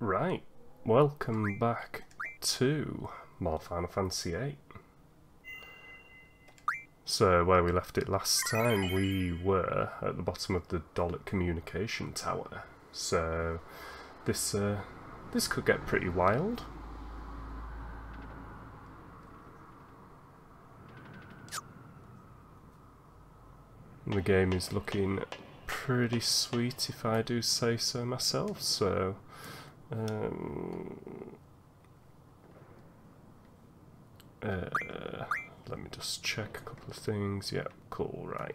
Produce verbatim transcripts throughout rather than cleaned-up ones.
Right, welcome back to more Final Fantasy eight. So, where we left it last time, we were at the bottom of the Dalek communication tower. So, this, uh, this could get pretty wild. And the game is looking pretty sweet, if I do say so myself, so... Um, uh, let me just check a couple of things. Yeah, cool, right.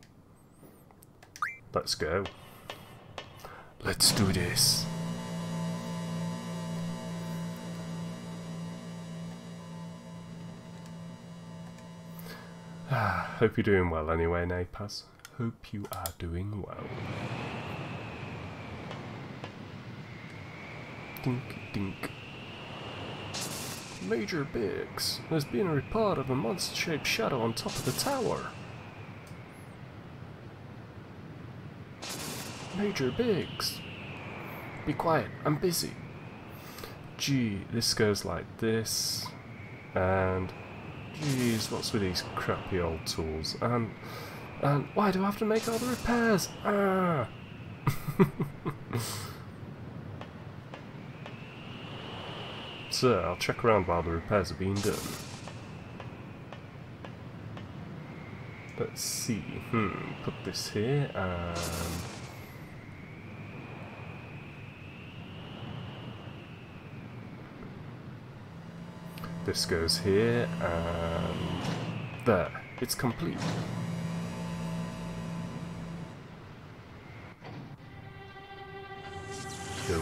Let's go. Let's do this. Ah, hope you're doing well anyway, Napaz. Hope you are doing well. Dink, dink. Major Biggs, there's been a report of a monster-shaped shadow on top of the tower. Major Biggs. Be quiet, I'm busy. Gee, this goes like this. And... Jeez, what's with these crappy old tools? And... And why do I have to make all the repairs? Ah! So, I'll check around while the repairs are being done. Let's see. Hmm, put this here and... This goes here and... There, it's complete. Go.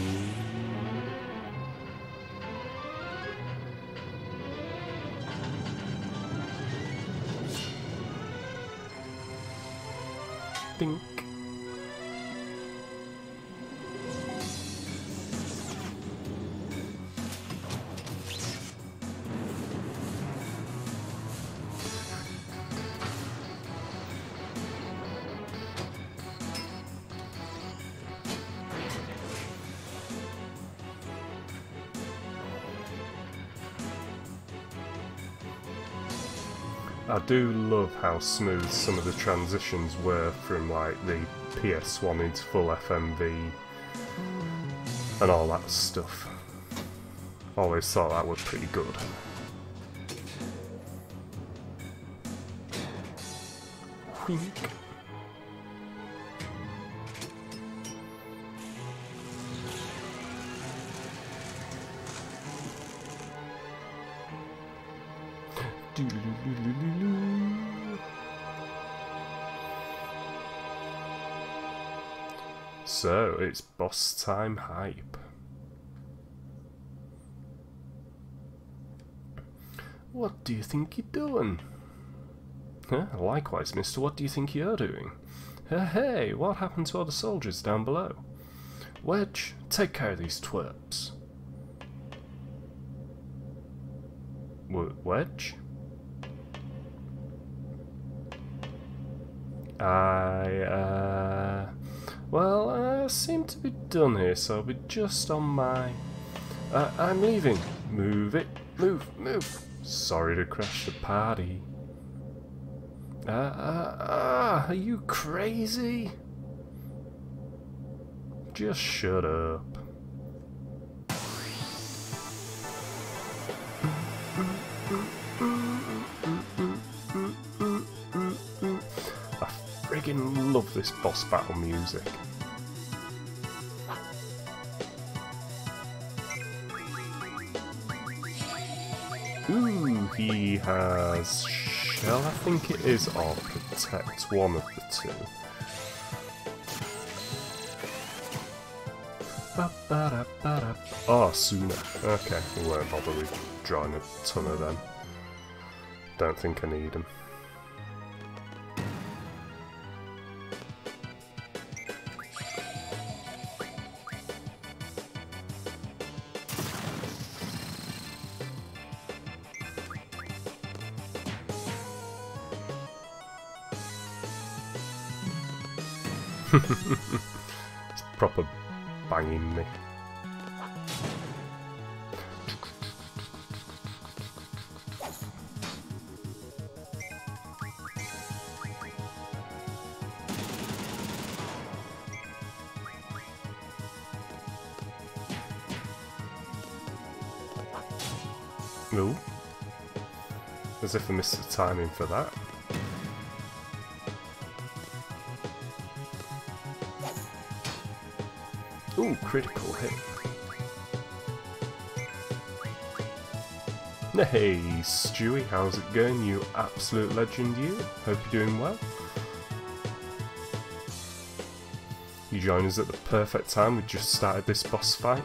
Dink. I do love how smooth some of the transitions were from like the P S one into full F M V and all that stuff. Always thought that was pretty good. Wink. So, it's boss time hype. What do you think you're doing? Huh? Likewise, mister, what do you think you're doing? Hey, hey, what happened to all the soldiers down below? Wedge, take care of these twerps. W Wedge? I, uh... Well, I seem to be done here, so I'll be just on my... Uh, I'm leaving. Move it. Move, move. Sorry to crash the party. Uh, uh, uh, are you crazy? Just shut up. I friggin' love this boss battle music. Ooh, he has shell, I think it is, or protect, one of the two. Ba -ba -da -ba -da. Oh, sooner. Okay, we won't bother with drawing a ton of them. Don't think I need them. It's proper banging me. Ooh. As if I missed the timing for that. Ooh, critical hit. Hey, Stewie, how's it going, you absolute legend, you? Hope you're doing well. You join us at the perfect time, we just started this boss fight.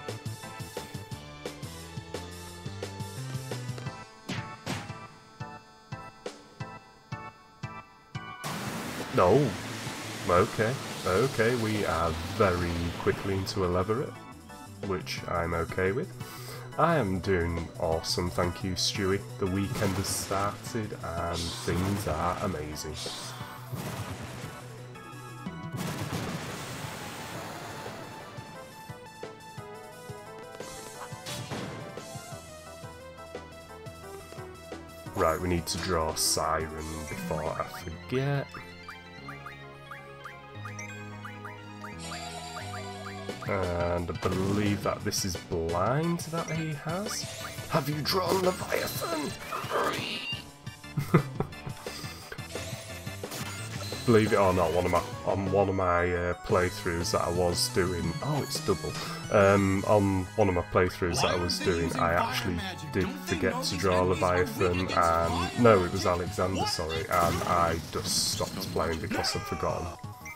No. Okay, okay, we are very quickly into a leveret, which I'm okay with. I am doing awesome, thank you, Stewie. The weekend has started and things are amazing. Right, we need to draw Siren before I forget. And I believe that this is blind that he has. Have you drawn Leviathan? Believe it or not, one of my on one of my uh, playthroughs that I was doing. Oh, it's double. Um, on one of my playthroughs that I was doing, I actually did forget to draw Leviathan, and no, it was Alexander. Sorry, and I just stopped playing because I'd forgotten.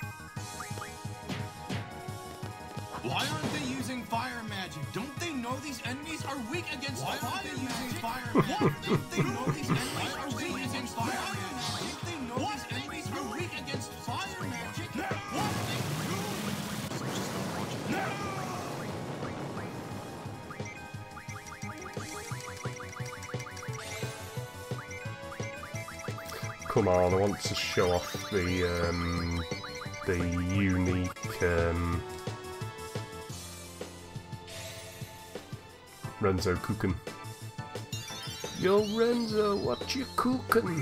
Why aren't they using fire magic? Don't they know these enemies are weak against Why fire magic? Why aren't they using fire magic? Don't they know these enemies are weak against fire magic? Don't they know these enemies are weak against fire magic? What are they doing? Come on, I want to show off the um, the unique um, Renzo cooking. Yo Renzo, what you cooking?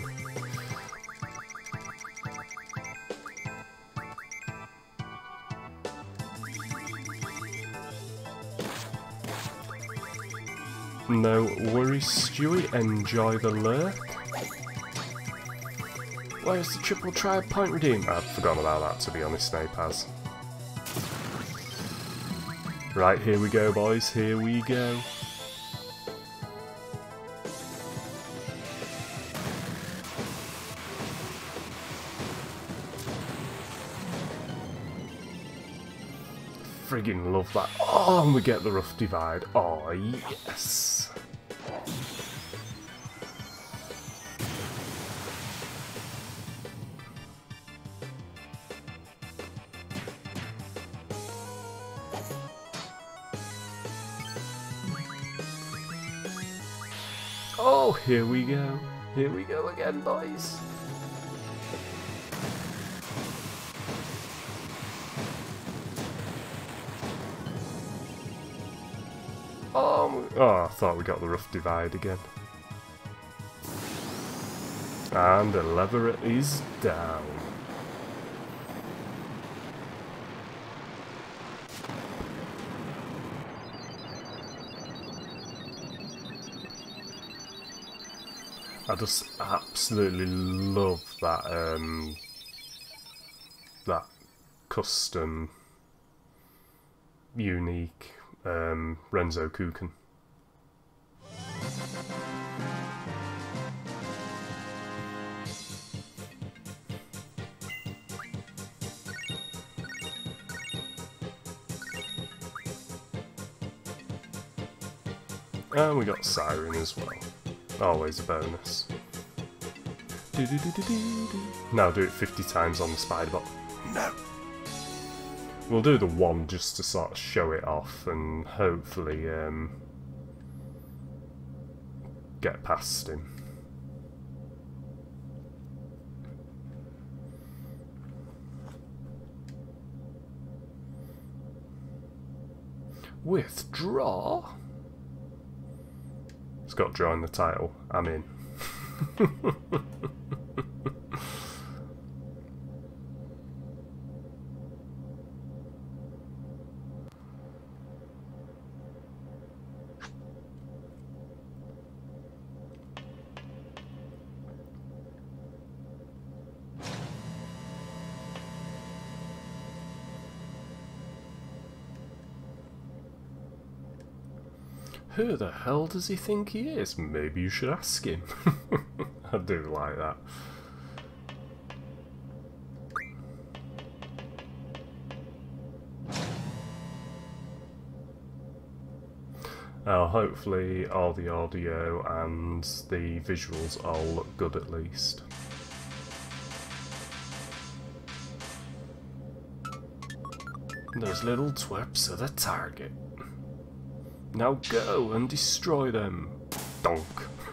No worries, Stewie, enjoy the lurk. Where's the triple try point redeem? I've forgotten about that, to be honest, Snape has. Right, here we go, boys, here we go. Friggin' love that. Oh, and we get the rough divide. Oh, yes. Oh, here we go. Here we go again, boys. Oh, oh, I thought we got the rough divide again. And the leveret is down. I just absolutely love that um, that custom, unique um, Renzo Kuchen. And we got Siren as well. Always a bonus. Do -do -do -do -do -do. Now do it fifty times on the spider bot. No! We'll do the one just to sort of show it off and hopefully um, get past him. Withdraw? It's got draw in the title. I'm in. Who the hell does he think he is? Maybe you should ask him. I do like that. Uh, hopefully all the audio and the visuals all look good at least. Those little twerps are the target. Now go and destroy them. Donk.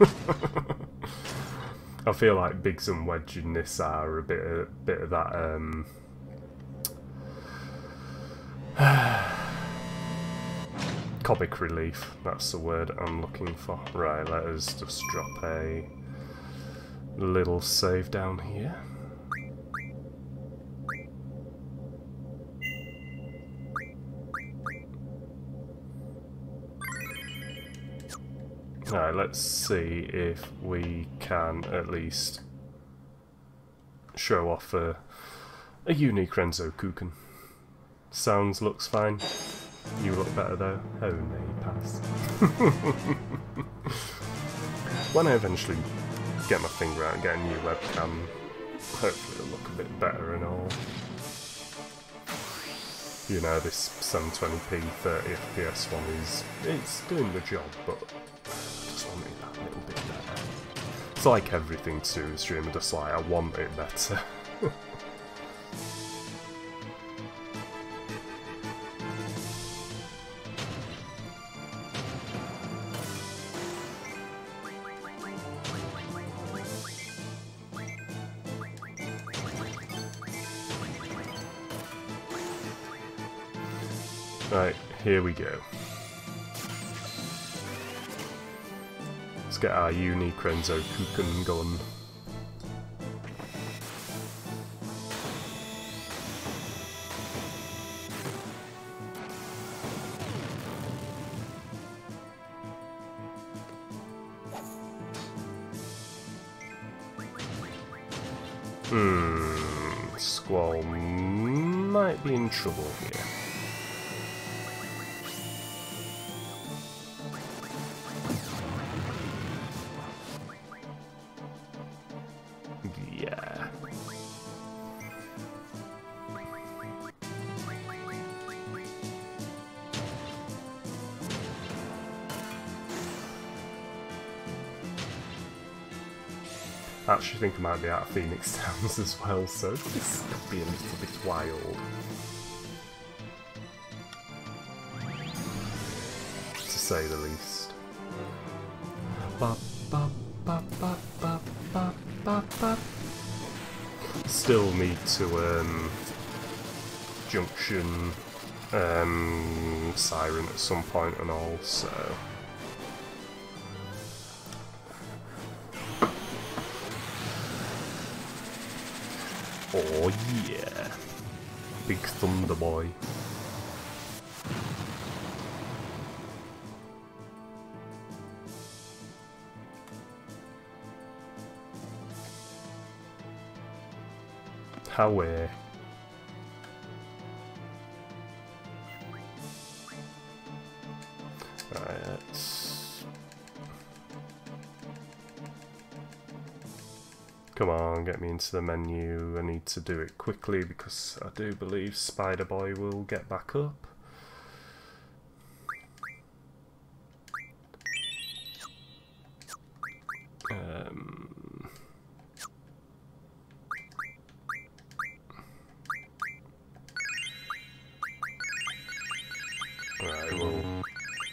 I feel like Biggs and Wedge in this are a bit of, bit of that um comic relief, that's the word I'm looking for. Right, let us just drop a little save down here. Right, let's see if we can at least show off a, a unique Renzo Kuchen. Sounds, looks fine. You look better though. Oh, nay, pass. When I eventually get my finger out and get a new webcam, hopefully it'll look a bit better and all. You know, this seven twenty p thirty F P S one is, it's doing the job, but I just want it that little bit better. It's like everything to do with stream, just like I want it better. Right, here we go. Let's get our unique Renzo Kuchen going. Hmm, Squall might be in trouble here. Yeah. I actually think I might be out of Phoenix Towns as well, so this could be a little bit wild. To say the least. Ba, ba, ba, ba, ba, ba, ba, ba. Still need to um, junction um, Siren at some point and all, so... Oh yeah, Big Thunder Boy. Howie. Right, let's... Come on, get me into the menu. I need to do it quickly because I do believe Spider Boy will get back up. Um, right, well,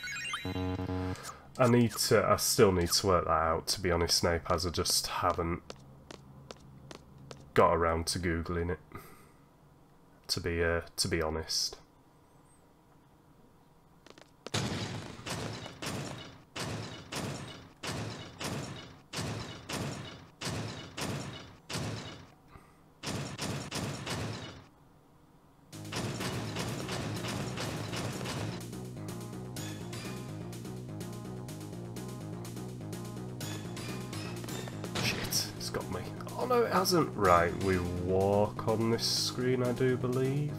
I need to. I still need to work that out. To be honest, Snape, as I just haven't got around to googling it. To be uh, to be honest. Got me. Oh no, it hasn't. Right, we walk on this screen, I do believe.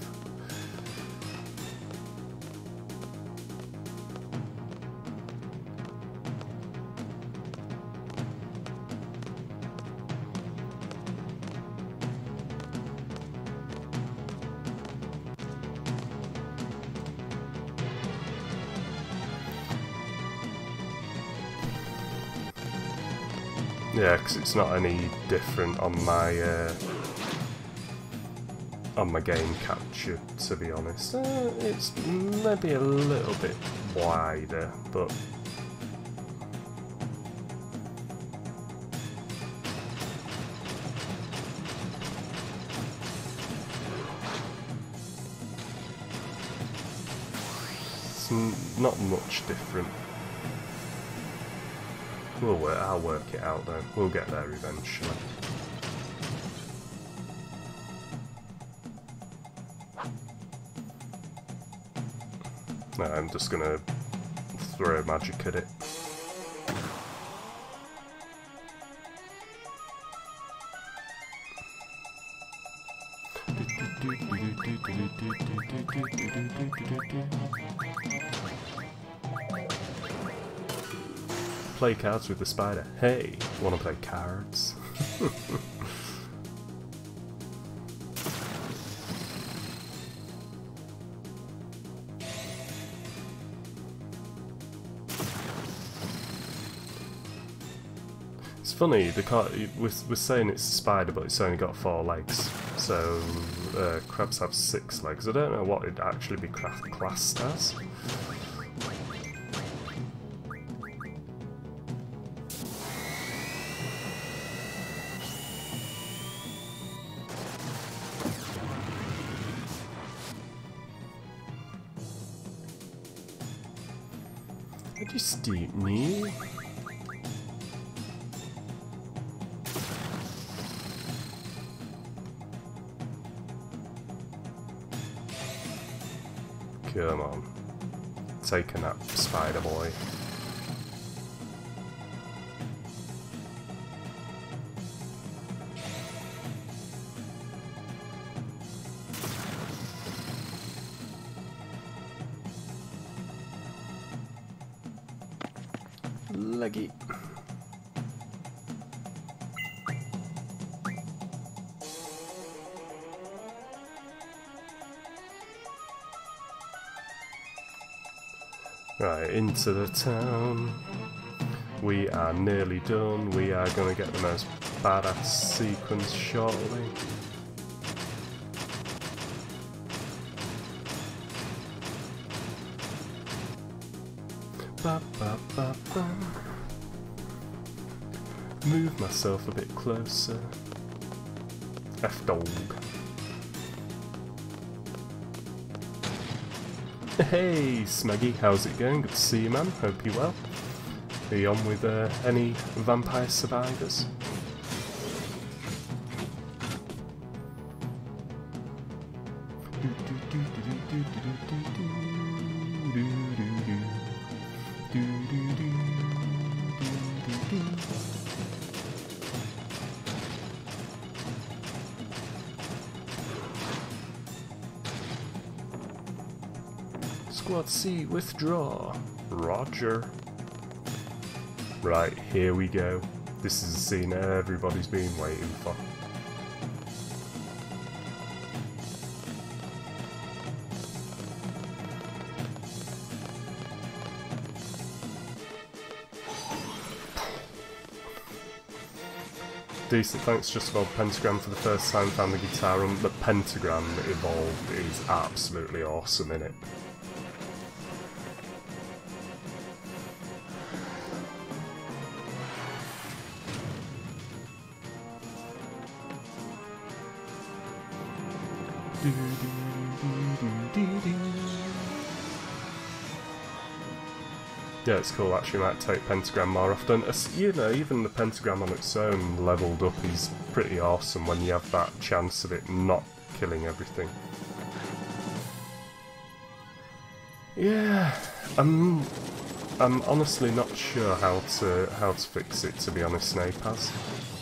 Yeah, because it's not any different on my uh, on my game capture, to be honest. Uh, it's maybe a little bit wider, but it's n not much different. We'll work, I'll work it out though. We'll get there eventually. No, I'm just gonna throw magic at it. Play cards with the spider. Hey, wanna play cards? It's funny, the car we're, we're saying it's a spider, but it's only got four legs. So uh, crabs have six legs. I don't know what it'd actually be classed as. I just don't know. Come on. Take a nap, Spider Boy. Leggy. Right, into the town. We are nearly done. We are going to get the most badass sequence shortly. Ba, ba, ba, ba. Move myself a bit closer. F-dog. Hey Smeggy, how's it going? Good to see you, man. Hope you're well. Are you on with uh, any Vampire Survivors? Squad C, withdraw. Roger. Right, here we go. This is a scene everybody's been waiting for. Decent, thanks just about Pentagram for the first time found the guitar and the Pentagram evolved is absolutely awesome in it. Yeah, it's cool actually, might take Pentagram more often. As, you know, even the Pentagram on its own leveled up is pretty awesome when you have that chance of it not killing everything. Yeah, I'm I'm honestly not sure how to how to fix it, to be honest, Snapaz.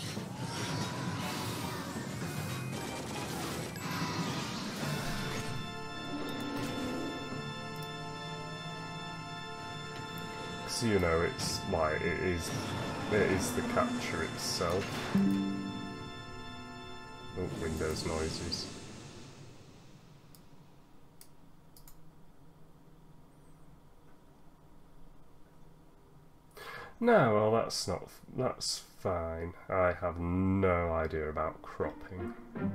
You know, it's like it is it is the capture itself. Oh, Windows noises. No, well that's not, that's fine. I have no idea about cropping.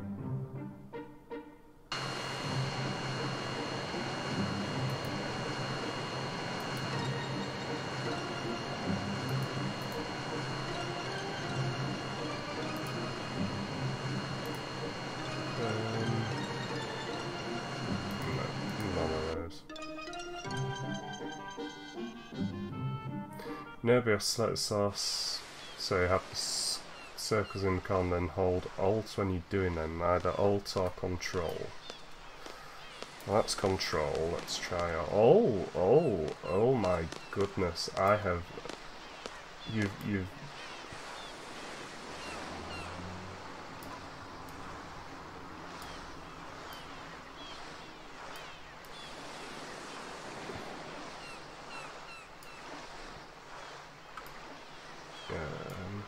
Nervio select source, so you have the s circles in the car and then hold Alt when you're doing them, either Alt or Control. Well, that's Control, let's try it. Oh, oh, oh my goodness, I have, you've, you've, um,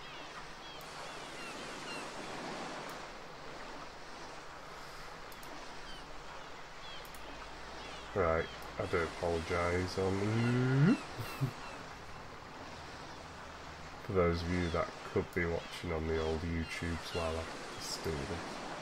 right, I do apologise on for those of you that could be watching on the old YouTubes while I just do this.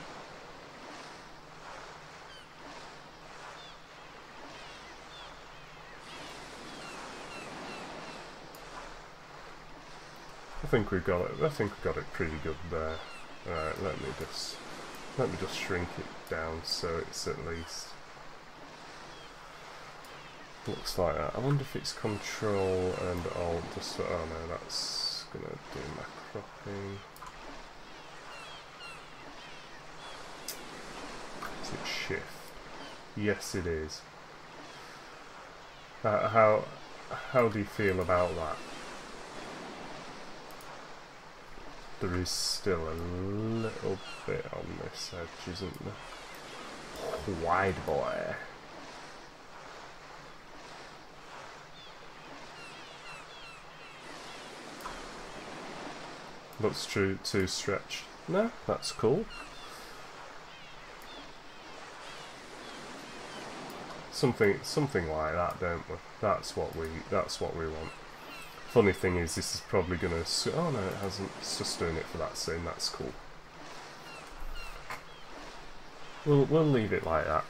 I think we got it. I think we got it pretty good there. Alright, let me just let me just shrink it down so it's at least looks like that. I wonder if it's Control and Alt. Just oh no, that's gonna do my cropping. Is it Shift? Yes, it is. Uh, how how do you feel about that? There is still a little bit on this edge, isn't there? Wide boy. Looks true too stretched. No, that's cool. Something something like that, don't we? That's what we that's what we want. Funny thing is, this is probably gonna. Oh no, it hasn't. It's just doing it for that scene. That's cool. We'll we'll leave it like that.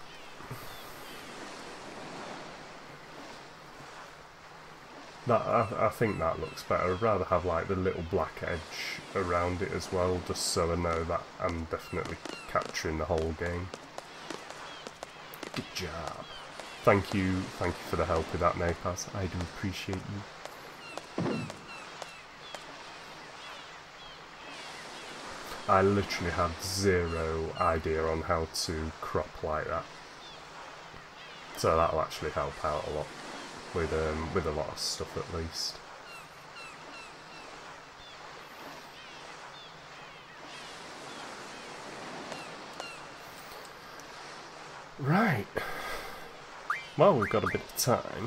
That I, I think that looks better. I'd rather have like the little black edge around it as well, just so I know that I'm definitely capturing the whole game. Good job. Thank you, thank you for the help with that, Napaz. I do appreciate you. I literally had zero idea on how to crop like that, so that'll actually help out a lot with um, with a lot of stuff at least. Right. Well, we've got a bit of time.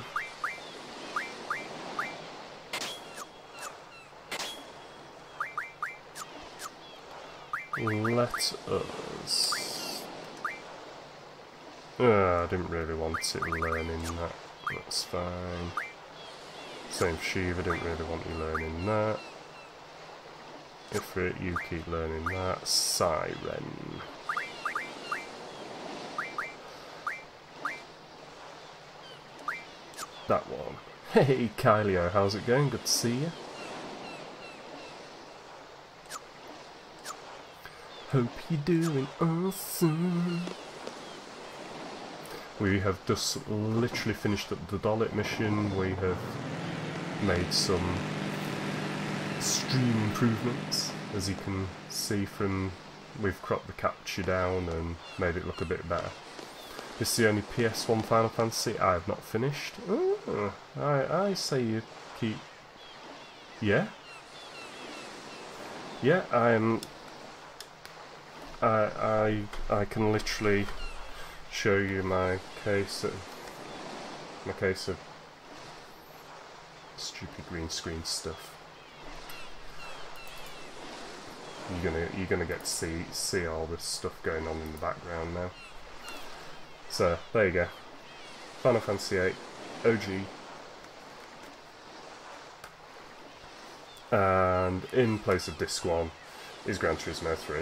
Let us... Uh, I didn't really want it learning that. That's fine. Same Shiva, didn't really want you learning that. Ifrit, you keep learning that. Siren. That one. Hey, Kylio, how's it going? Good to see you. Hope you're doing awesome. We have just literally finished up the Dollet mission. We have made some stream improvements, as you can see from. We've cropped the capture down and made it look a bit better. This is the only P S one Final Fantasy I have not finished. Oh, I I say you keep. Yeah. Yeah, I'm. I I I can literally show you my case of my case of stupid green screen stuff. You're gonna you're gonna get to see see all this stuff going on in the background now. So there you go. Final Fantasy eight O G. and in place of disc one is Gran Turismo three.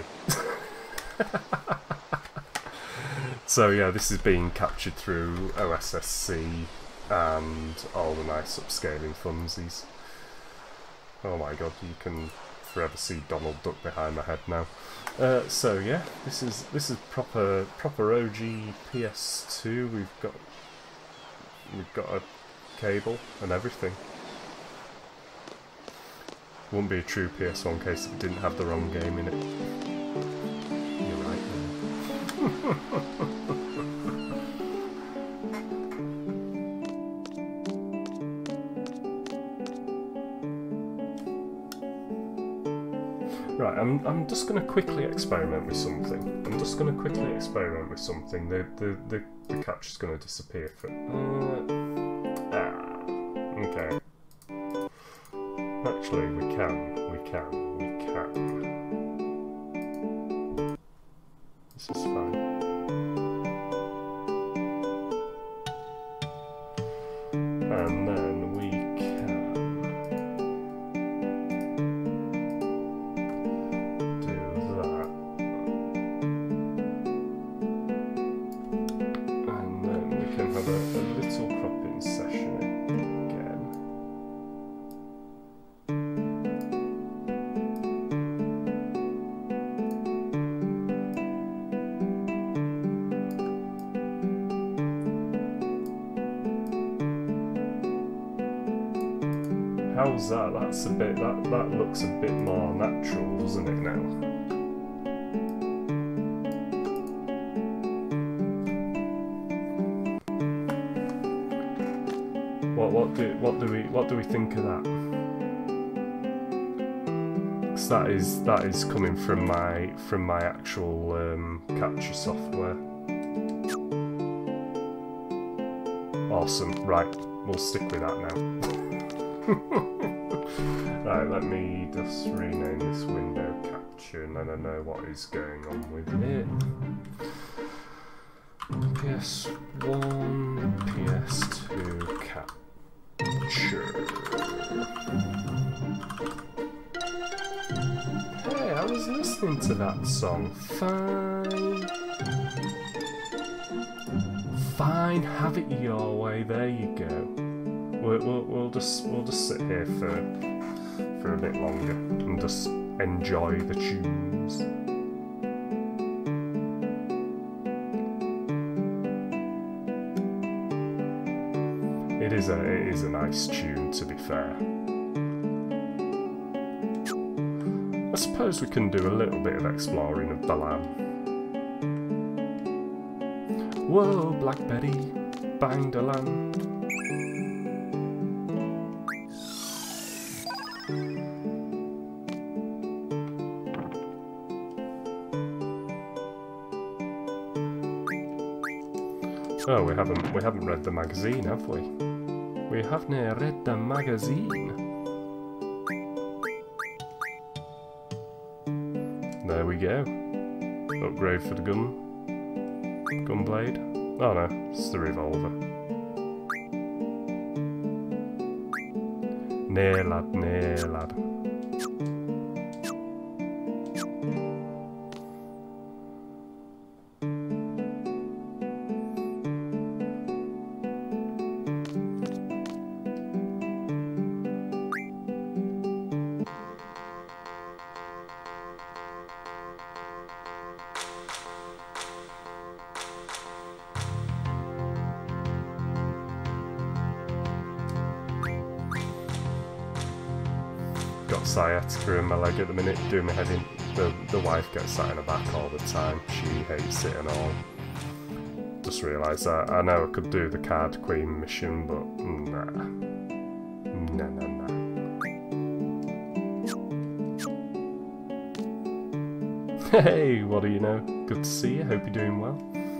So yeah, this is being captured through O S S C and all the nice upscaling funsies. Oh my god, you can forever see Donald Duck behind my head now. Uh, so yeah, this is this is proper proper O G P S two. We've got we've got a cable and everything. Wouldn't be a true P S one case if it didn't have the wrong game in it. You're right there. Right, I'm I'm just going to quickly experiment with something. I'm just going to quickly experiment with something. The the the, the capture's going to disappear for. Uh, ah, okay. Actually, we can, we can, we can. This is fine. And then we can do that. And then we can have a, a little cropping session again. How's that? That's a bit, that, that looks a bit more natural, doesn't it now? What, what do, what do we, what do we think of that? 'Cause that is, that is coming from my, from my actual um, capture software. Awesome, right, we'll stick with that now. Right, let me just rename this window capture and then I know what is going on with it. P S one, P S two capture. Hey, I was listening to that song. Fine. Fine, have it your way, there you go. We'll, we'll, we'll just we'll just sit here for for a bit longer and just enjoy the tunes. It is a it is a nice tune, to be fair. I suppose we can do a little bit of exploring of Balan. Whoa, Black Betty, bang the land. Oh, we haven't we haven't read the magazine, have we? We haven't read the magazine. There we go. Upgrade for the gun. Gun blade. Oh no, it's the revolver. Nay lad, nay lad. Got sciatica in my leg at the minute, doing my head in. The, the wife gets sat in her back all the time. She hates it and all. Just realised that. I know I could do the Card Queen mission, but nah. Nah, nah, nah. Hey, what do you know? Good to see you, hope you're doing well.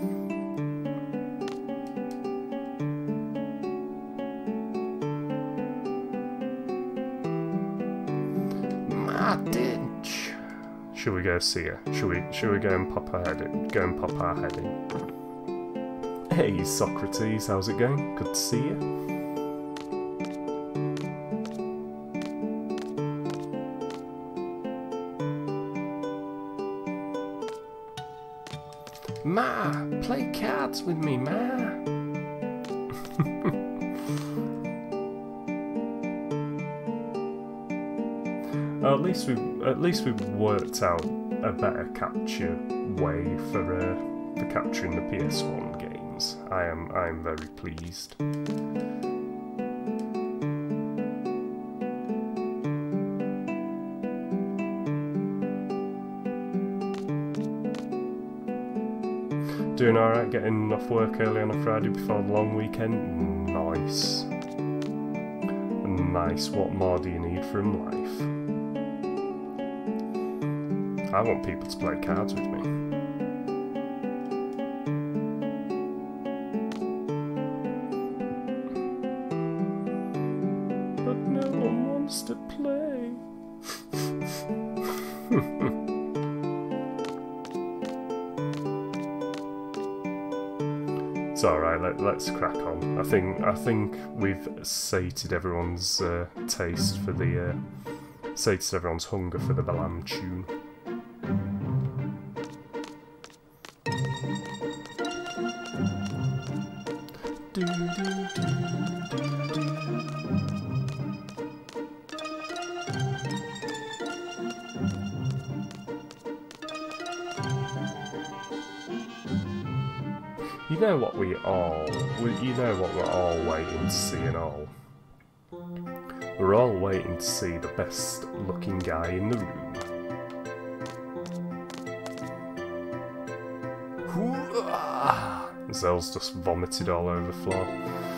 Dinch. Should we go see her? Should we should we go and pop our head in? Go and pop our head in. Hey Socrates, how's it going? Good to see you. Ma, play cards with me, Ma. Well, at least we at least we've worked out a better capture way for uh, for capturing the P S one games. I am I am very pleased. Doing alright, getting off work early on a Friday before the long weekend? Nice. Nice, what more do you need from life? I want people to play cards with me. But no one wants to play. It's alright, let, let's crack on. I think I think we've sated everyone's uh, taste for the... Uh, sated everyone's hunger for the Balam tune. Do, do, do, do, do. You know what we all, we, you know what we're all waiting to see and all. We're all waiting to see the best looking guy in the room. Zell's just vomited all over the floor.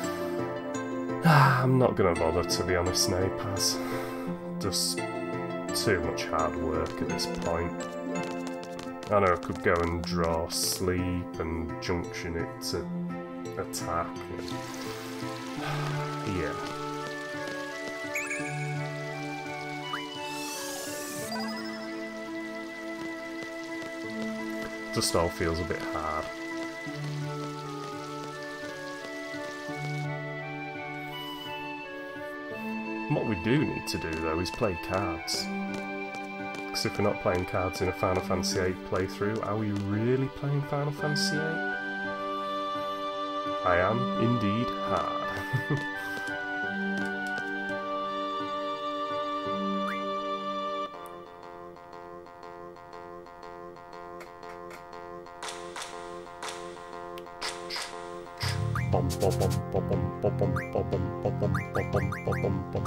I'm not gonna bother, to be honest, Napaz. Just too much hard work at this point. I know I could go and draw sleep and junction it to attack. Yeah. Just all feels a bit hard. What we do need to do though is play cards. Because if we're not playing cards in a Final Fantasy eight playthrough, are we really playing Final Fantasy eight? I am indeed hard. Bum bum bum bum bum bum bum bum bum bum bum bum bum bum.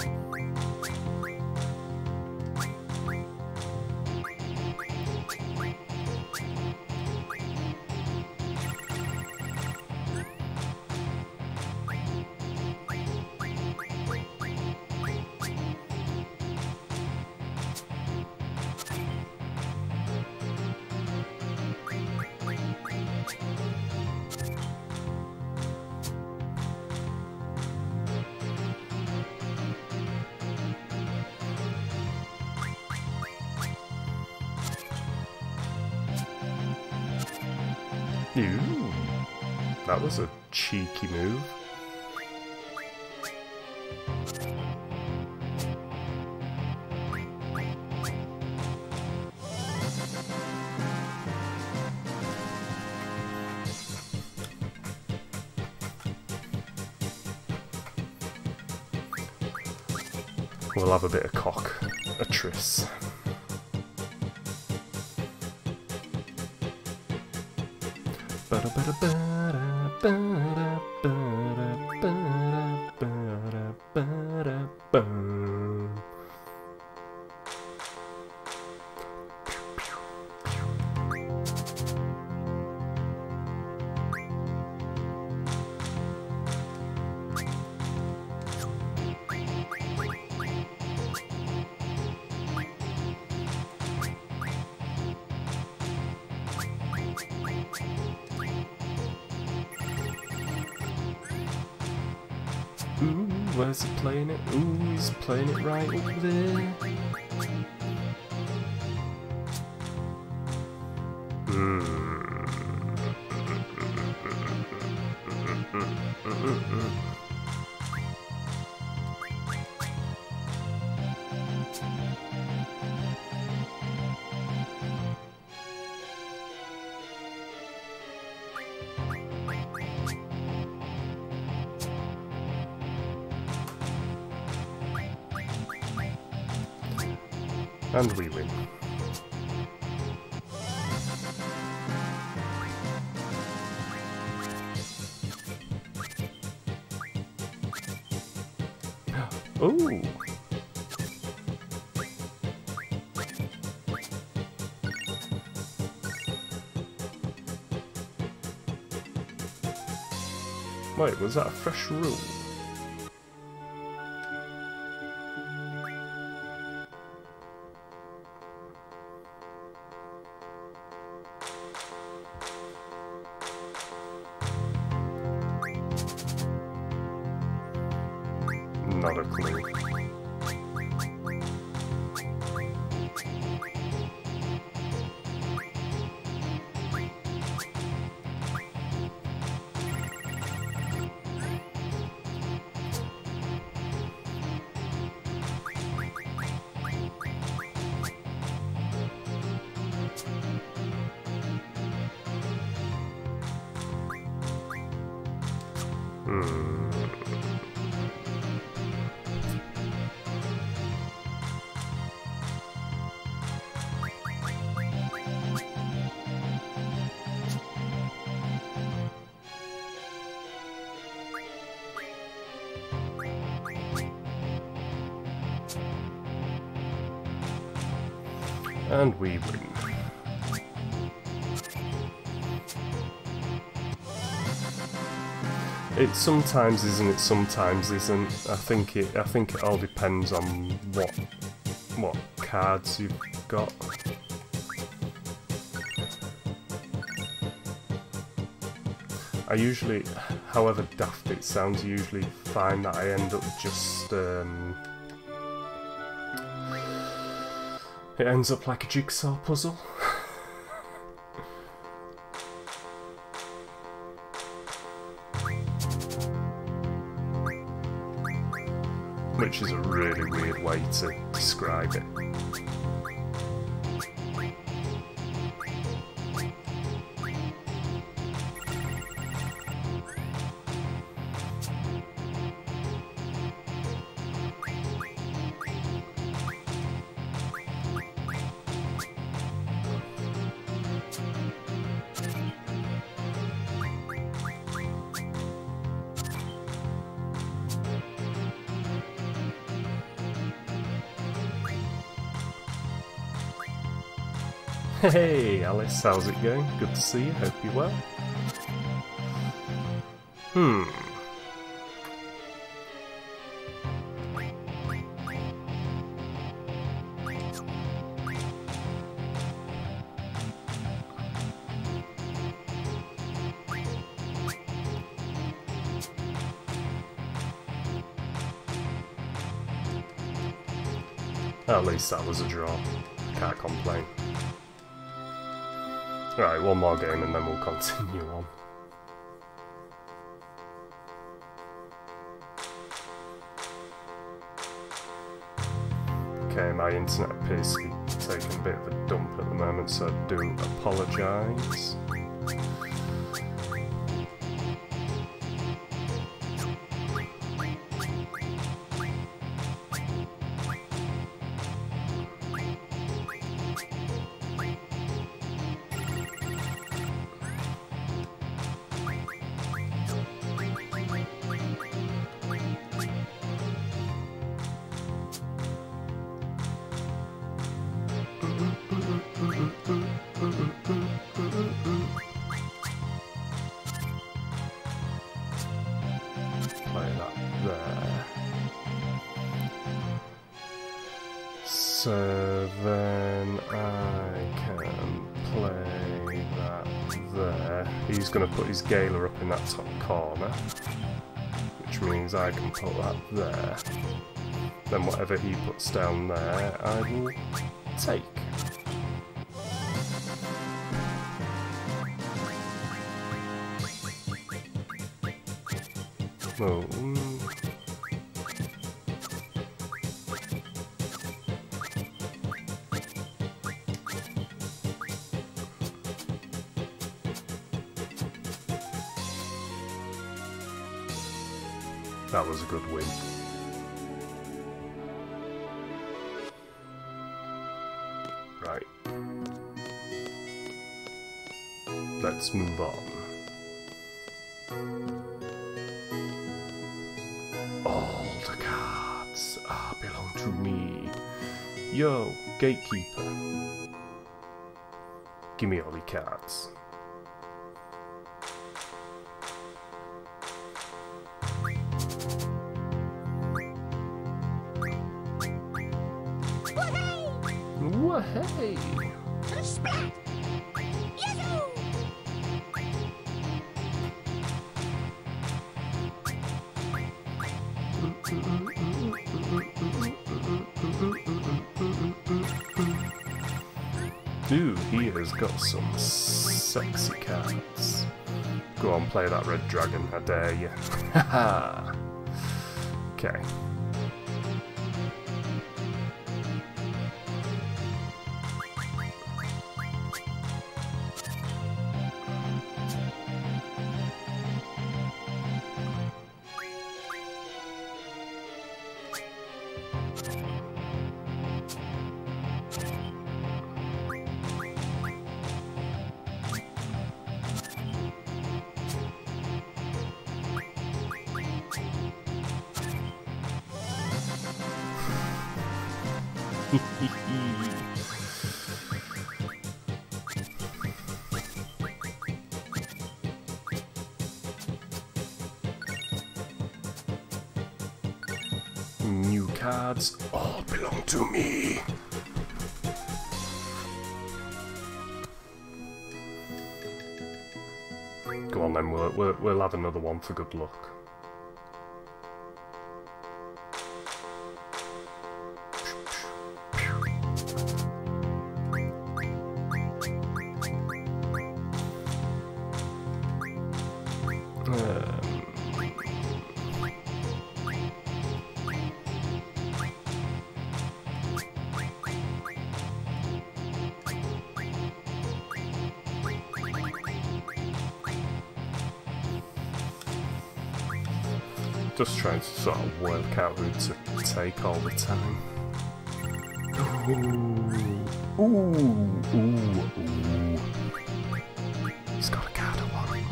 Ooh, that was a cheeky move. We'll have a bit of cock, a tris. Ooh, where's he playing it? Ooh, he's playing it right over there. And we win. Ooh! Wait, was that a fresh rule? Not a clue. Hmm. And we win. It sometimes isn't, it sometimes isn't. I think it I think it all depends on what what cards you've got. I usually, however daft it sounds, usually find that I end up just um, it ends up like a jigsaw puzzle. Which is a really weird way to describe it. Hey Alice, how's it going? Good to see you, hope you're well. Hmm. At least that was a draw. Can't complain. Right, one more game and then we'll continue on. Okay, my internet appears to be taking a bit of a dump at the moment, so I do apologise. Play that there. So then I can play that there. He's going to put his Gala up in that top corner, which means I can put that there. Then whatever he puts down there, I will take. Oh. That was a good win. let's move on. All the cards ah, belong to me. Yo, gatekeeper. Give me all the cards. Wahey! Splat! Yazoo! Dude, he has got some sexy cards. Go on, play that red dragon, I dare you. Haha! Okay. New cards all belong to me. Go on then, we'll, we'll, we'll have another one for good luck. Just trying to sort of work out who to take all the time. Ooh, ooh, ooh, ooh. He's got a card of one.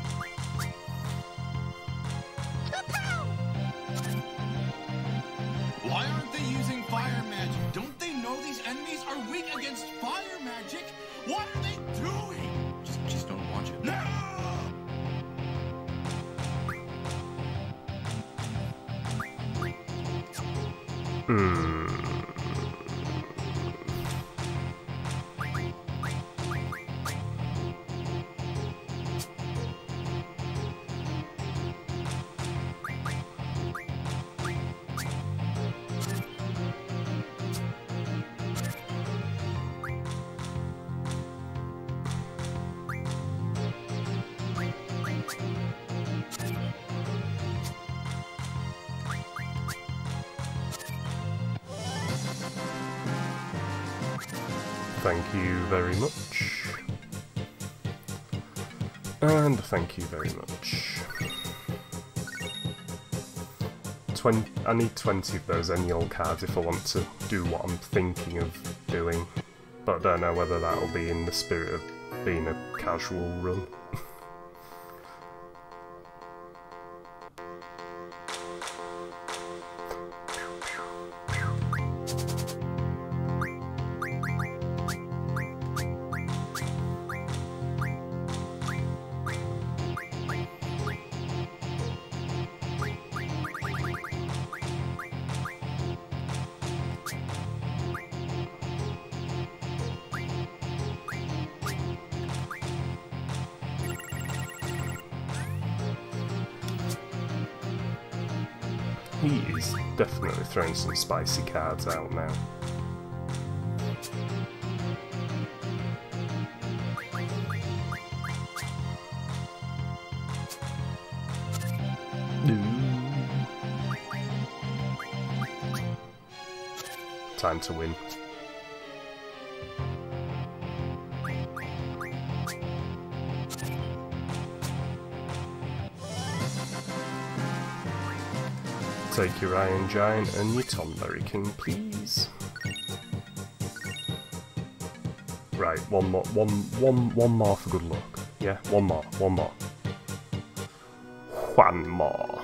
Why aren't they using fire magic? Don't they know these enemies are weak against fire magic? What are they doing? Just, just don't watch it. No! Hmm. Thank you very much. And thank you very much. twenty, I need twenty of those annual cards if I want to do what I'm thinking of doing. But I don't know whether that'll be in the spirit of being a casual run. He is definitely throwing some spicy cards out now. Time to win. Take your Iron Giant and your Tonberry King, please. Right, one more, one, one, one more for good luck. Yeah, one more, one more. One more.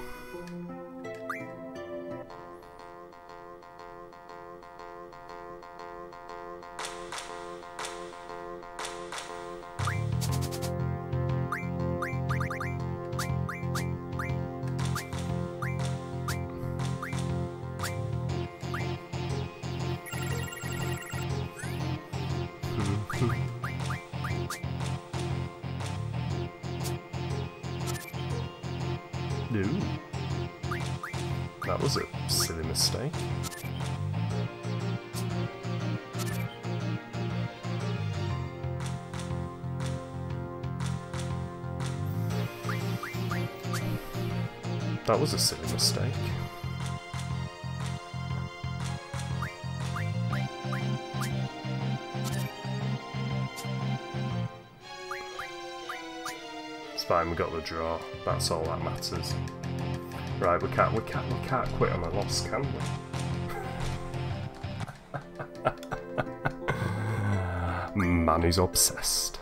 Ooh. That was a silly mistake. That was a silly mistake. It's fine, we got the draw. That's all that matters. Right, we can't, we can't, we can't quit on a loss, can we? Man is obsessed.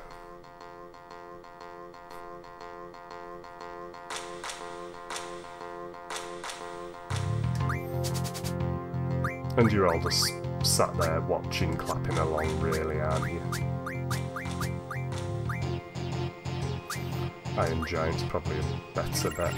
And you're all just sat there watching, clapping along, really, aren't you? Iron Giant's probably a better bet.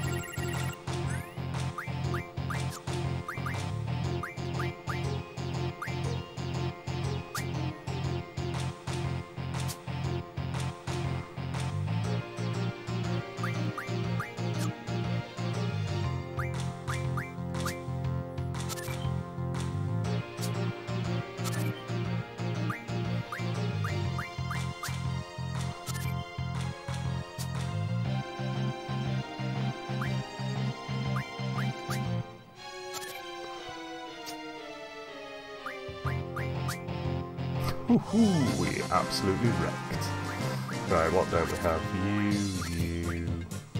Woohoo! We absolutely wrecked. Right, what don't we have? You, you.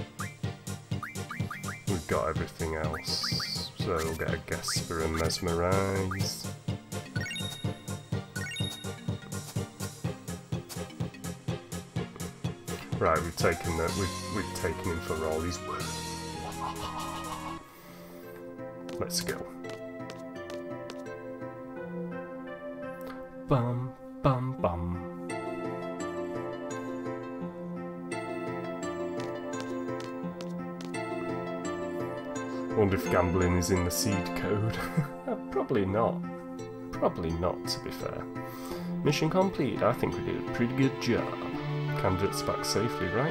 We've got everything else. So we'll get a Gasper and Mesmerize. Right, we've taken that. We've we've taken him for all he's worth. Let's go. Bum bum bum. Wonder if gambling is in the seed code. Probably not. Probably not, to be fair. Mission complete. I think we did a pretty good job. Candidates back safely, right?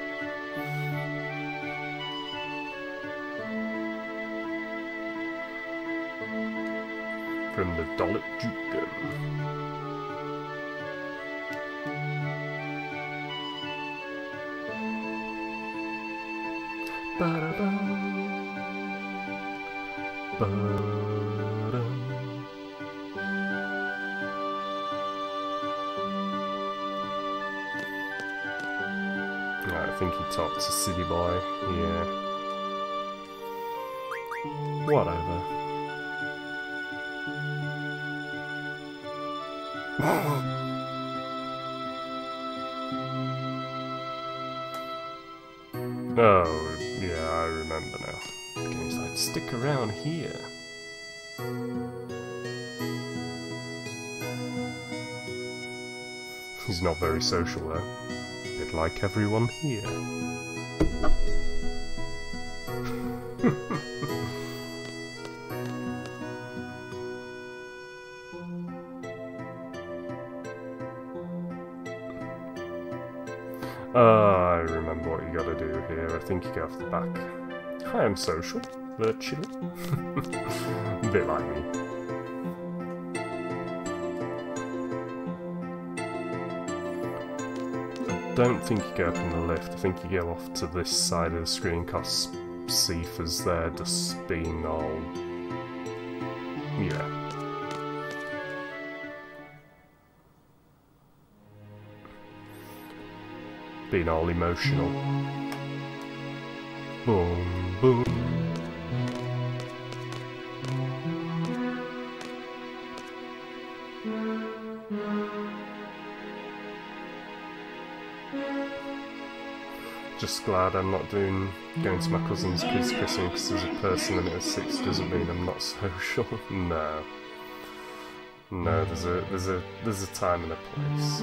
From the Dollop Dukedom. Ba-da-bum. Ba-dum. Right, I think he talked to City Boy. Yeah. Whatever. Oh, yeah, I remember now. The game's like, stick around here. He's not very social though. Bit like everyone here. Ah, uh, I remember what you gotta do here. I think you go off the back. Hi, I'm social, virtually. A bit like me. I don't think you go up in the lift. I think you go off to this side of the screen because Sifa's there just being all... yeah. Being all emotional. Boom, boom. just glad I'm not doing going to my cousin's kids' christening because there's a person limit of six doesn't mean I'm not social. No. No, there's a there's a there's a time and a place.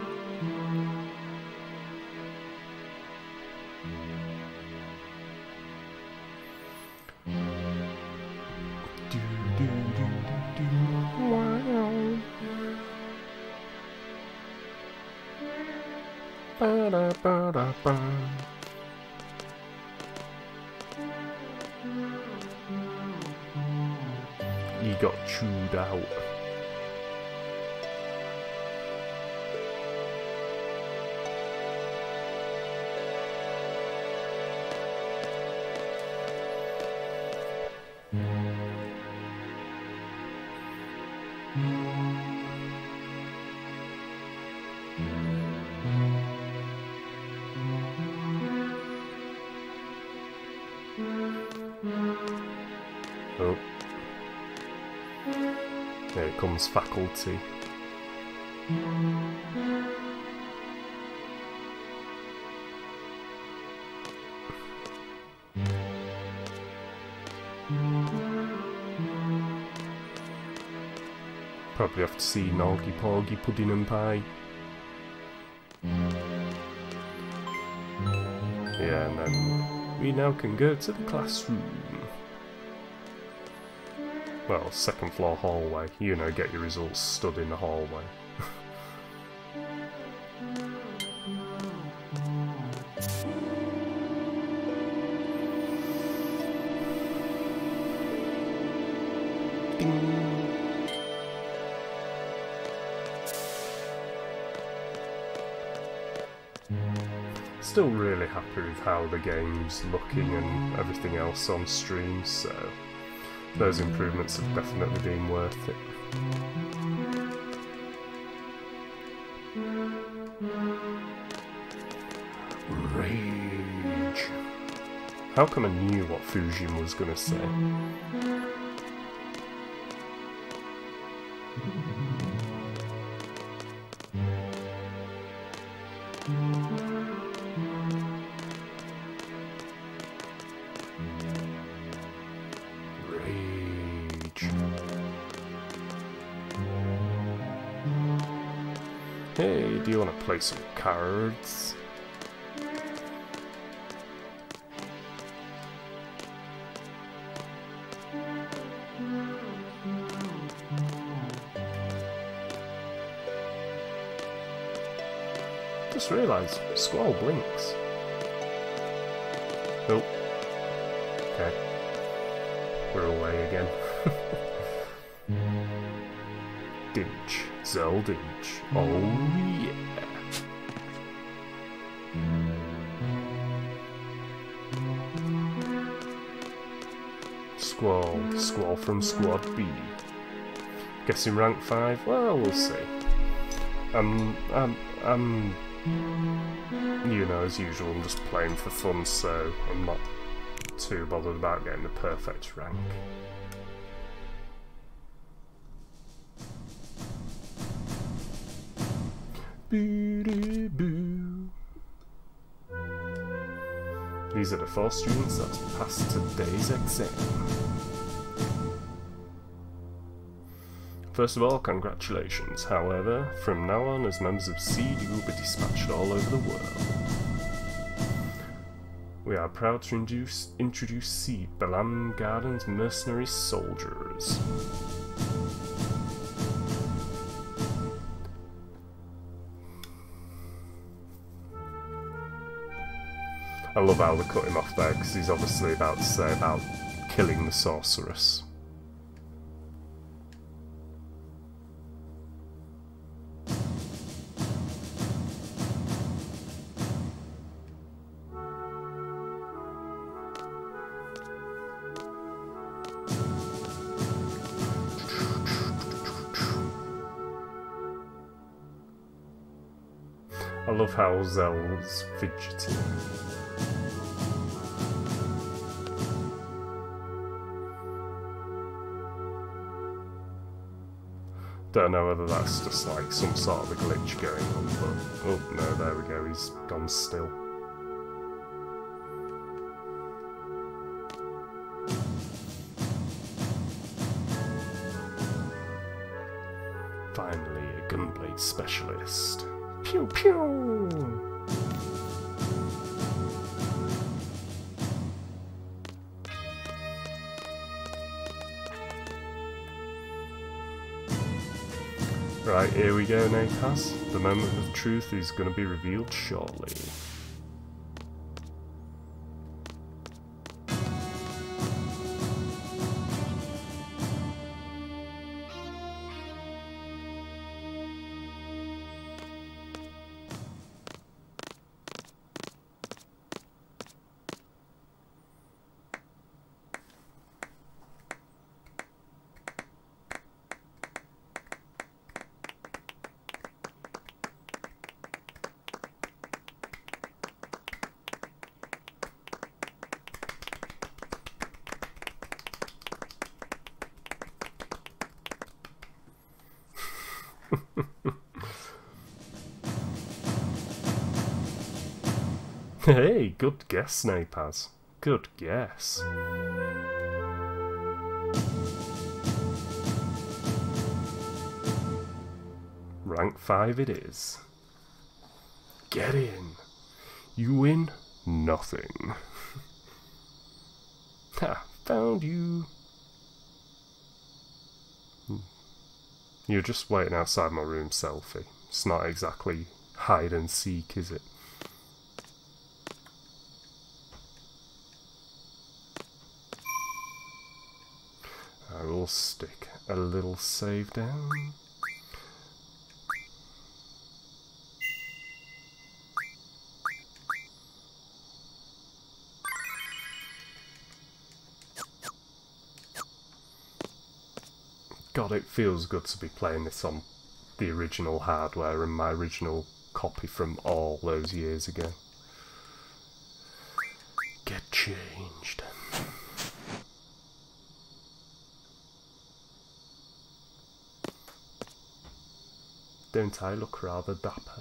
Do, do, do, do, do. Wow. Ba da ba da ba. He got chewed out. Oh. Here comes faculty. Probably have to see Noggy Porgy Pudding and Pie. Yeah, and then we now can go to the classroom. Well, second floor hallway. You know, get your results stood in the hallway. Ding. Still really happy with how the game's looking and everything else on stream, so those improvements have definitely been worth it. Rage. How come I knew what Fujin was gonna say? Hey, do you want to play some cards? Just realised, Squall blinks. Oh. Okay. We're away again. Dinch. Zeldinch. Oh yeah. Squall. Squall from Squad B. Guessing rank five? Well, we'll see. I'm, I'm, I'm, you know, as usual, I'm just playing for fun, so I'm not too bothered about getting the perfect rank. Boo-doo-boo. These are the four students that passed today's exam. First of all, congratulations. However, from now on, as members of SEED, you will be dispatched all over the world. We are proud to introduce, introduce SEED, Balam Garden's mercenary soldiers. I love how they cut him off there, because he's obviously about to say about killing the sorceress. I love how Zell's fidgeting. Don't know whether that's just like some sort of a glitch going on, but oh no, there we go, he's gone still. grenade specialist. Pew pew! Right, here we go, Napas. The moment of truth is going to be revealed shortly. Hey, good guess, Napaz. Good guess. Rank five it is. Get in. You win nothing. Ha, found you. You're just waiting outside my room, Selfie. It's not exactly hide and seek, is it? I will stick a little save down. God, it feels good to be playing this on the original hardware and my original copy from all those years ago. Get changed. Don't I look rather dapper?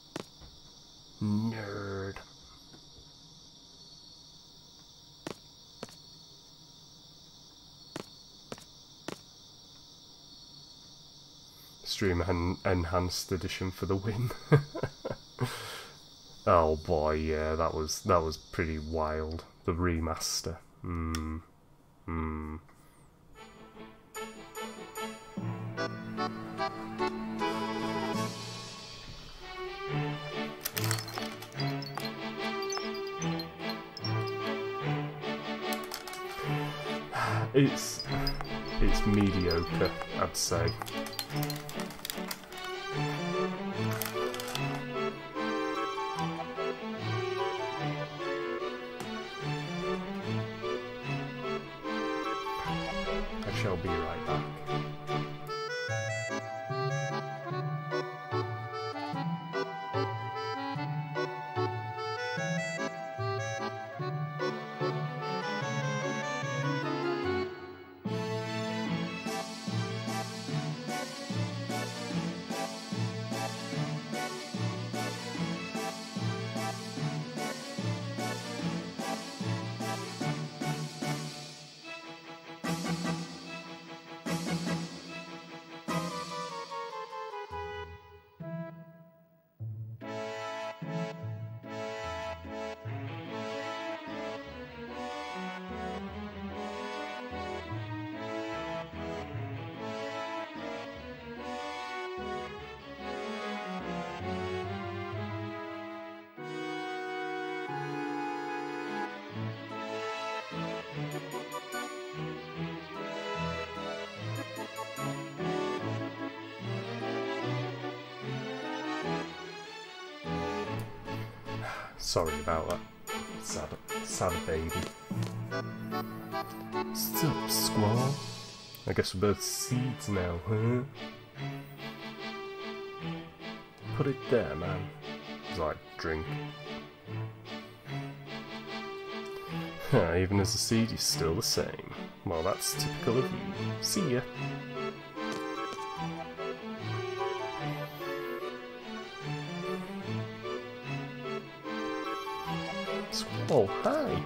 Nerd. Stream en enhanced edition for the win. Oh boy, yeah, that was that was pretty wild. The remaster. Hmm. Hmm. It's it's mediocre, I'd say. I shall be right back. Sorry about that. Sad, sad baby. Sup, squall? I guess we're both seeds now, huh? Put it there, man. It's like drink. Even as a seed, you're still the same. Well, that's typical of you. See ya. Oh, hi!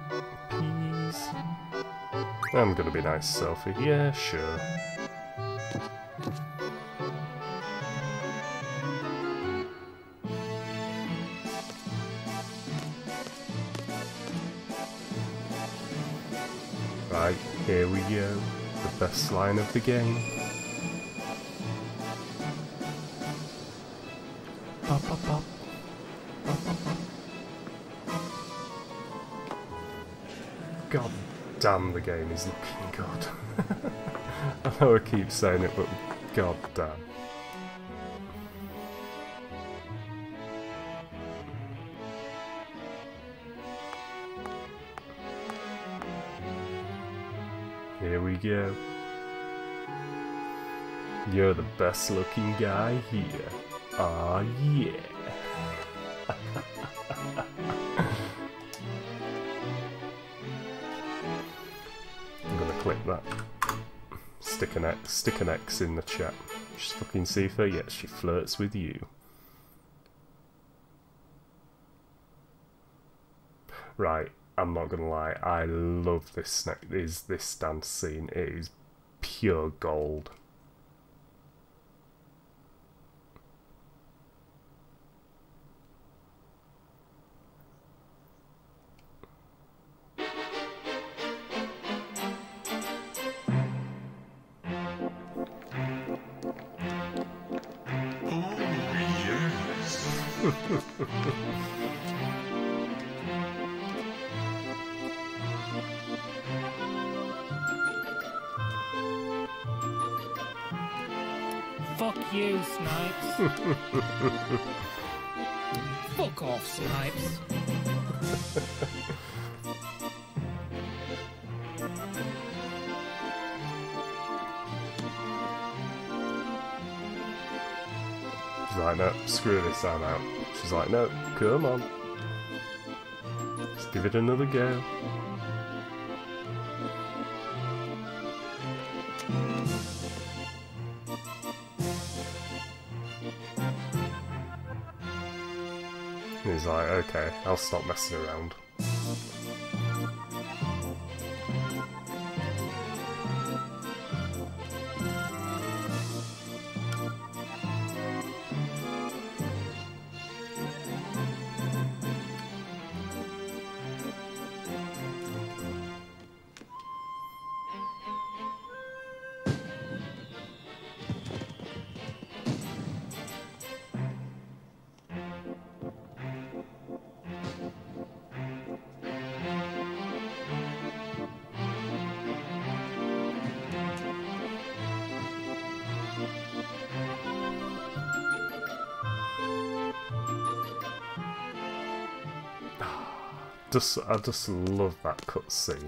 Peas. I'm gonna be nice, Selfie. Yeah, sure. Right, here we go. The best line of the game. Pop, pop, pop. Pop, pop, pop. God damn, the game is looking good. I know I keep saying it, but god damn. Here we go. You're the best looking guy here. Aw, yeah. I'm gonna click that. Stick an X, stick an X in the chat. Just fucking see if her, yes, she flirts with you. Right, I'm not gonna lie, I love this is this dance scene. It is pure gold. Fuck you, Snipes. Fuck off, Snipes. She's like, no, screw this, I'm out. She's like, no, come on. Let's give it another go. And he's like, okay, I'll stop messing around. Just, I just love that cutscene.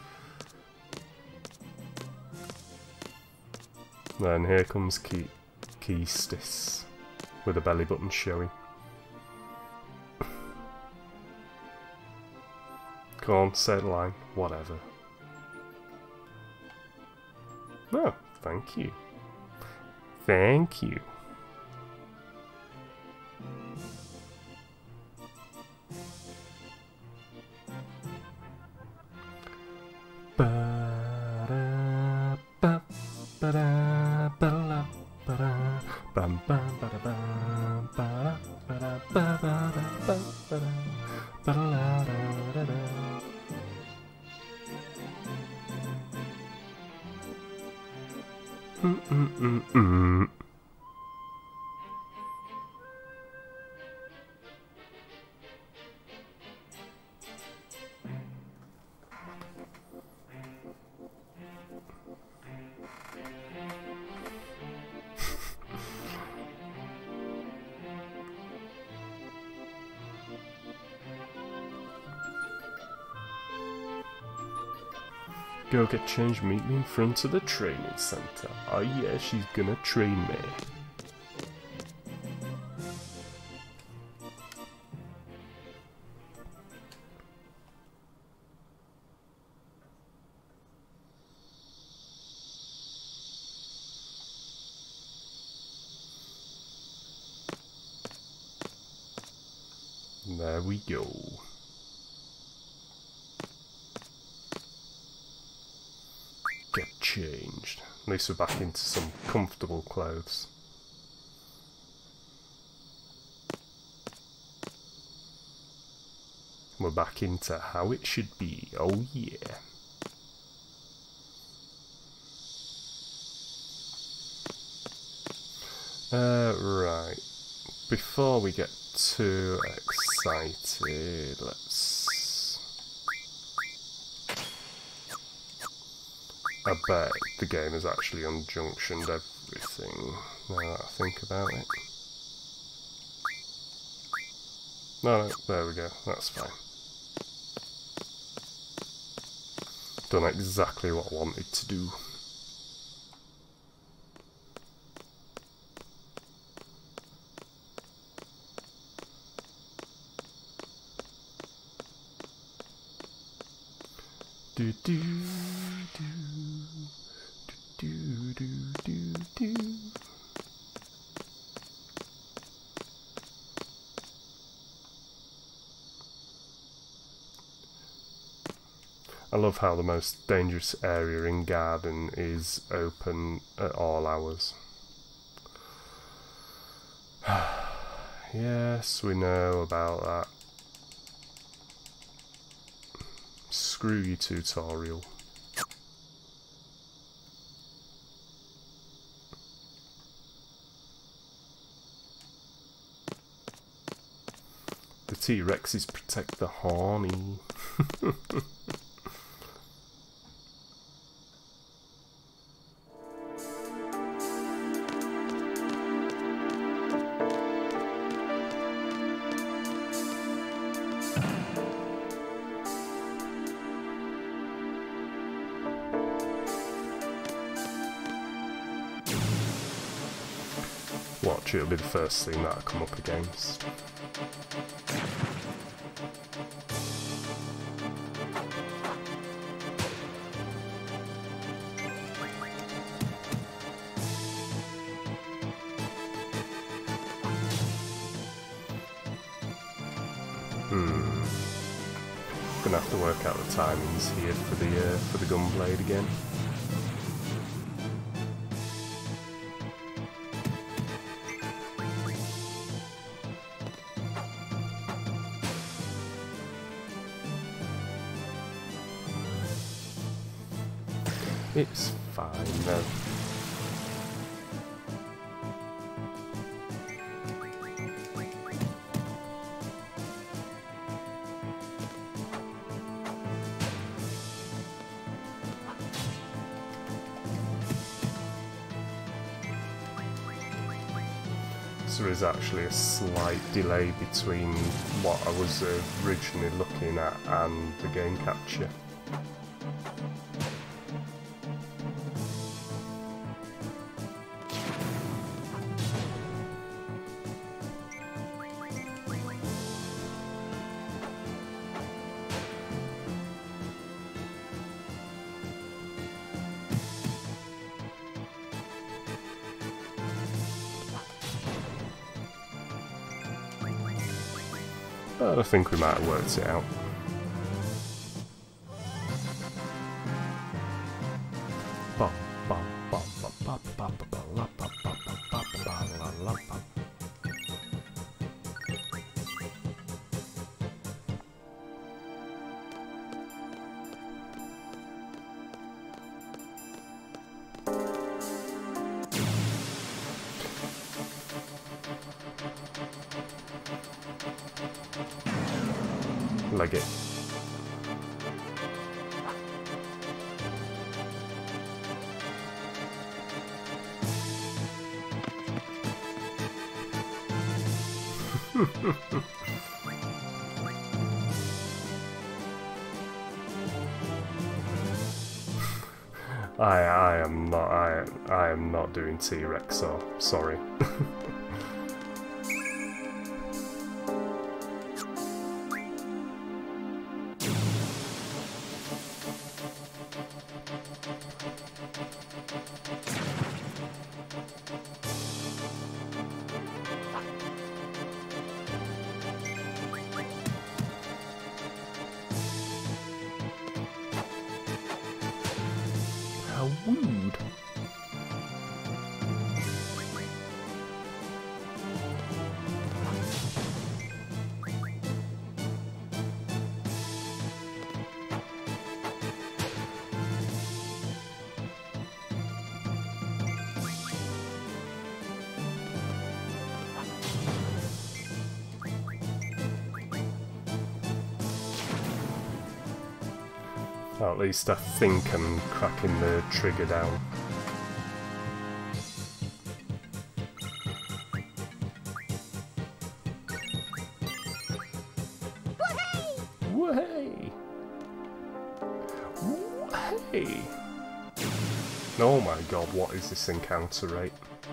Then here comes Key Keystis with a belly button showing. Come on, say the line. Whatever. Oh, thank you. Thank you. Mm-mm-mm-mm. Go get changed, meet me in front of the training center. Oh yeah, she's gonna train me. There we go. Get changed. At least we're back into some comfortable clothes. We're back into how it should be. Oh yeah. Uh, right. Before we get too excited, let's... I bet the game has actually unjunctioned everything, now that I think about it. No, no, there we go, that's fine. Done exactly what I wanted to do. Do do do do do do do. I love how the most dangerous area in Garden is open at all hours. Yes, we know about that. Screw you tutorial. The T-Rexes protect the horny. Watch, it'll be the first thing that I come up against. Hmm. Gonna have to work out the timings here for the uh, for the gunblade again. It's fine though. So there is actually a slight delay between what I was uh, originally looking at and the game capture. But I think we might have worked it out. Leg it. I I am not I I am not doing T-Rex, so sorry. How rude. Well, at least I think I'm cracking the trigger down. Whey! Whey! Oh my god, what is this encounter rate?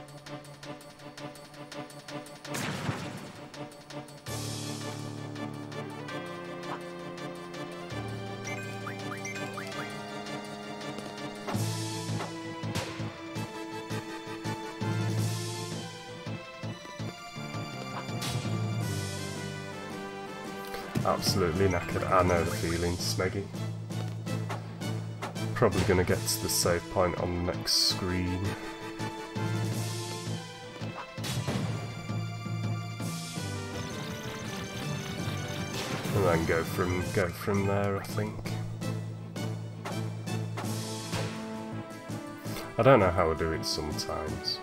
Absolutely knackered. I know the feeling, Smeggy. Probably gonna get to the save point on the next screen. And then go from go from there, I think. I don't know how I do it sometimes.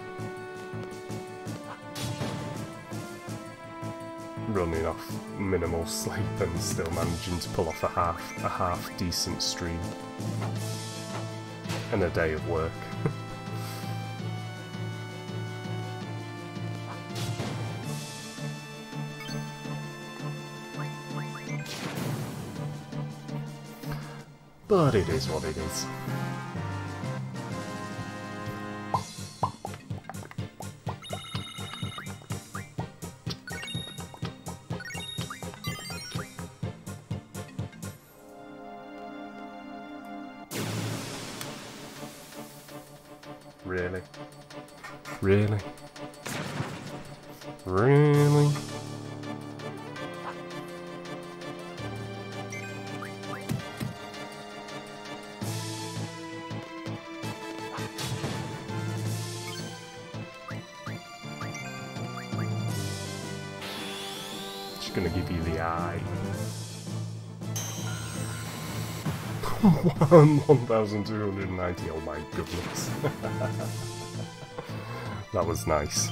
Running off minimal sleep and still managing to pull off a half a half decent stream and a day of work. But it is what it is. Really? Really? Really? Just gonna give you the eye. one thousand two hundred ninety, oh my goodness. That was nice.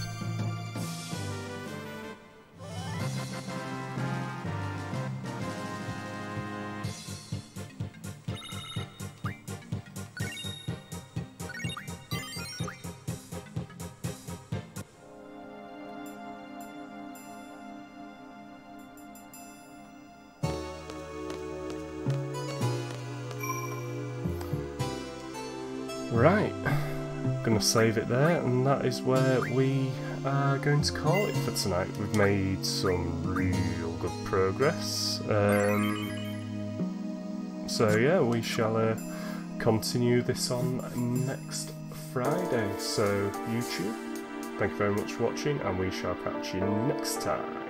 Right, gonna save it there, and that is where we are going to call it for tonight. We've made some real good progress. Um, so yeah, we shall uh, continue this on next Friday. So YouTube, thank you very much for watching, and we shall catch you next time.